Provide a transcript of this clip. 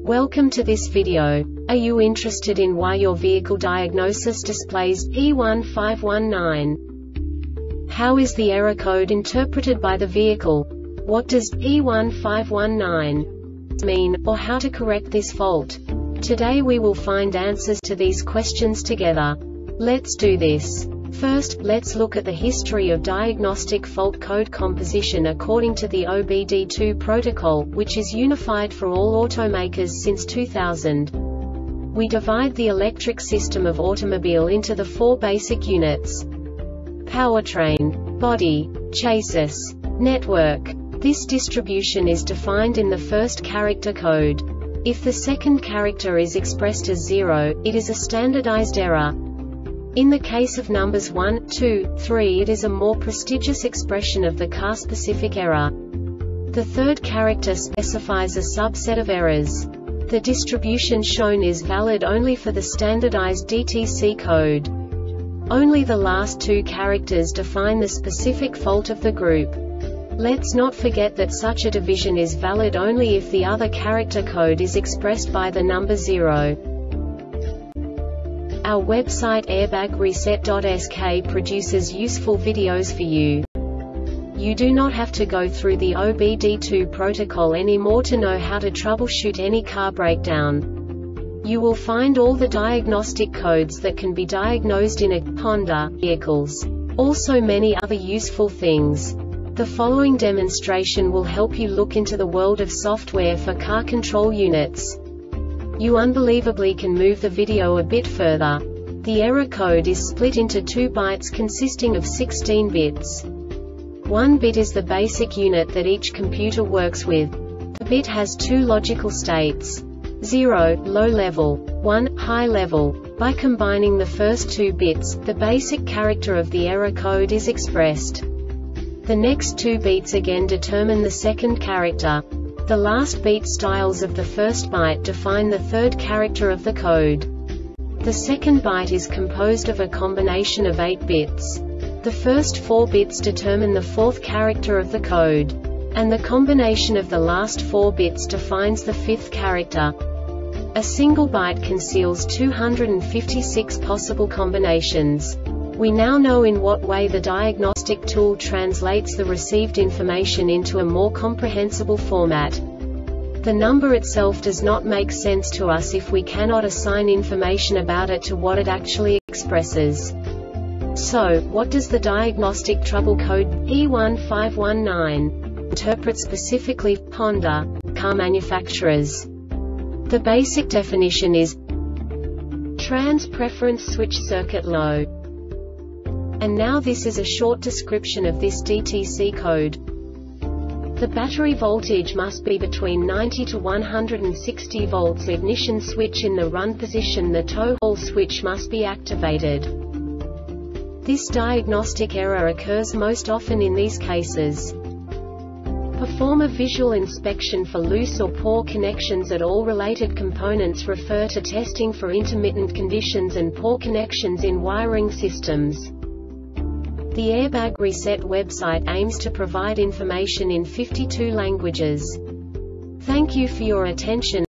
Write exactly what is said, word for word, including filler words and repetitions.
Welcome to this video. Are you interested in why your vehicle diagnosis displays E one five one nine? How is the error code interpreted by the vehicle? What does E one five one nine mean, or how to correct this fault? Today we will find answers to these questions together. Let's do this. First, let's look at the history of diagnostic fault code composition according to the O B D two protocol, which is unified for all automakers since two thousand. We divide the electric system of automobile into the four basic units: powertrain, body, chassis, network. This distribution is defined in the first character code. If the second character is expressed as zero, it is a standardized error. In the case of numbers one, two, three, it is a more prestigious expression of the car-specific error. The third character specifies a subset of errors. The distribution shown is valid only for the standardized D T C code. Only the last two characters define the specific fault of the group. Let's not forget that such a division is valid only if the other character code is expressed by the number zero. Our website airbag reset dot S K produces useful videos for you. You do not have to go through the O B D two protocol anymore to know how to troubleshoot any car breakdown. You will find all the diagnostic codes that can be diagnosed in a Honda vehicles. Also many other useful things. The following demonstration will help you look into the world of software for car control units. You unbelievably can move the video a bit further. The error code is split into two bytes consisting of sixteen bits. One bit is the basic unit that each computer works with. The bit has two logical states: zero, low level, one, high level. By combining the first two bits, the basic character of the error code is expressed. The next two beats again determine the second character. The last beat styles of the first byte define the third character of the code. The second byte is composed of a combination of eight bits. The first four bits determine the fourth character of the code. And the combination of the last four bits defines the fifth character. A single byte conceals two hundred fifty-six possible combinations. We now know in what way the diagnostic tool translates the received information into a more comprehensible format. The number itself does not make sense to us if we cannot assign information about it to what it actually expresses. So, what does the diagnostic trouble code E one five one nine interpret specifically for Honda car manufacturers? The basic definition is trans preference switch circuit low. And now this is a short description of this D T C code. The battery voltage must be between ninety to one hundred sixty volts. Ignition switch in the run position. The tow haul switch must be activated. This diagnostic error occurs most often in these cases. Perform a visual inspection for loose or poor connections at all related components. Refer to testing for intermittent conditions and poor connections in wiring systems. The Airbag Reset website aims to provide information in fifty-two languages. Thank you for your attention.